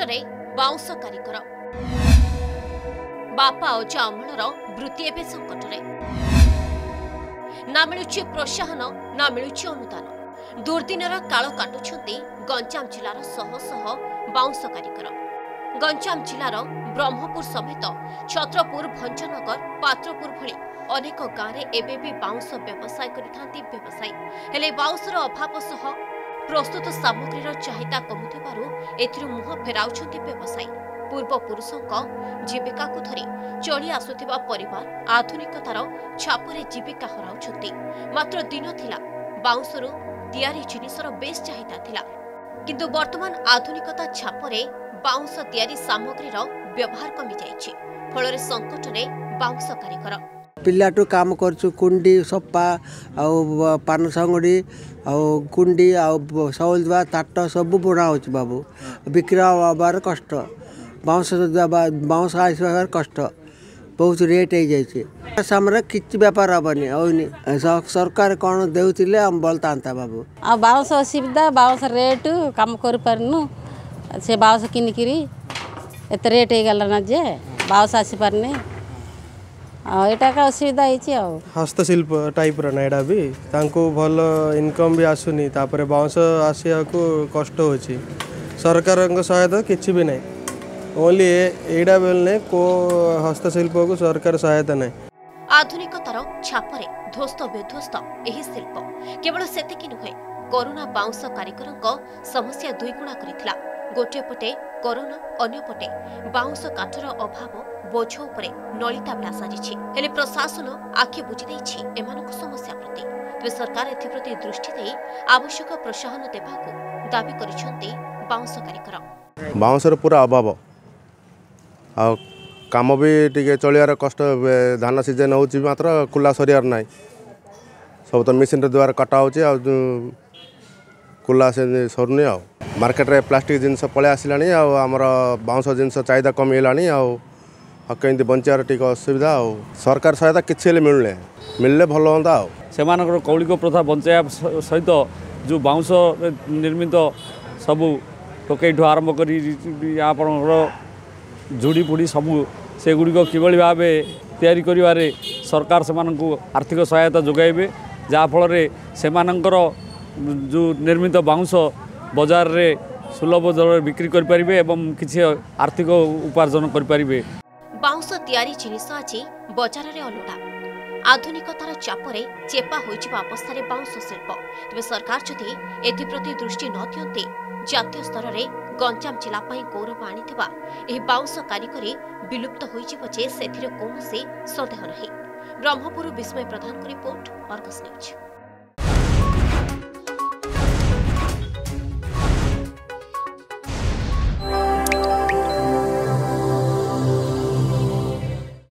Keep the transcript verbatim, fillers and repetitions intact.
संकटरे bounce कारिगर बापा अजा अमलर वृत्ति एवं संकटरे ना मिलुछि प्रोत्साहन ना मिलुछि अनुदान दुर्दिनर काल काटुछंती गंजाम जिलार शह शह बाउंस कारिगर गंजाम जिलार ब्रह्मपुर समेत छत्रपुर भंजनगर पात्रपुर भली अनेक गाँव में एबे भी बाउंस व्यवसाय करिथांती व्यवसायी हेले बाउंसर अभाव सह प्रस्तुत सामग्रीर चाहिदा कमुथिबारु एथिरु मुह फेराउछंती व्यवसायी पूर्व पुरुषों जीविका को धरी चली आसुथिबा परिवार आधुनिकतार छापरे जीविका हराउछंती मात्र दिन थिला बाउंसरु तैयारी जिनिसर बेस चाहिदा थिला किंतु वर्तमान आधुनिकता छापरे बाउंस तैयारी सामग्रीर व्यवहार कमी जाइछि फलरे संकटरे बाउंस कारिगर पिलाटू काम करछु कुंडी सप्पा आउ पान संगड़ी आउ कुंडी आउ सौल दवा ताट सब बुना होछि बाबू बिक्री हबार कष्ट बाउंस बाउंस आसबार कष्ट बहुत रेट हो जाइए सामने किसी बेपार हेनी होनी सरकार कौन देउथिले हम बोलता बाबू आ बाउंस असुविधा बाउंस रेट काम कर पारनु से बाउंस किनिकी एत रेट हो गला ना जे बाउंस आसी पारनी एटा का असुविधा है हस्तशिल्प टाइप रा एटा भी तांको भल इनकम भी आसुनी तापरे बाउंस आसिया को कष्ट होची सरकार सहायता किछि भी नहीं ओनली एडा बेलने को हस्तशिल्प को सरकार सहायता नहीं आधुनिकतार छापरे ध्वस्त विध्वस्त एही शिल्प केवल सेतिकी नुहे कोरोना बाउंस कारिगरक समस्या दुईगुणा करिथिला गोटे पटे कोरोना अन्य पटे बाउंस काठर अभाव बोझ उपरे नलिता बेला साजिछि हेले प्रशासन आखि बुझी दैछि एमानक समस्या प्रति तबे सरकार एथिप्रति दृष्टि देई आवश्यक प्रोत्साहन देबाकू दाबी करिसंती बाउंस कारिगर बाउंसर पूरा अभाव आ काम भी टिके चलियार कष्ट धान सीजन होची मात्र कुला सरियार नाही सब तो मशीन द्वारा कटा होची आ कुला से सरनी आ मार्केट रे प्लास्टिक जिनस पळे आसिलानी आ हमर बाउंस जिनस चाहिदा कमी हेलानी आ कहीं बंचार टी असुविधा आ सरकार सहायता किसी मिलने मिलले भल हाँ से कौलिक प्रथा बंचाया सहित जो बाउंस निर्मित सबू टोकईठू आरंभ कर झुड़ी फुड़ी सबू से गुड़िक किभली भाव तैयारी करिवारे सरकार से आर्थिक सहायता जोगाइबे जाफल से जो निर्मित बाउंस बजार रे सुलभ दर बिक्री करें एवं किसी आर्थिक उपार्जन करें बाउंस तैयारी जिनिस आज बजार रे अलोड़ा आधुनिकतार चापरे चेपा होइजिबा अवस्था बाउंस शिल्प तेज सरकार जदि एप्रति दृष्टि न दियंते जातीय स्तर में गंजाम जिला गौरव आनिथिबा एही बाउंस कारिगरी विलुप्त होइजिबो जे सेथिरे कोनोसी संदेह नहीं। ब्रह्मपुर विस्मय प्रधान को रिपोर्ट अर्गस न्यूज।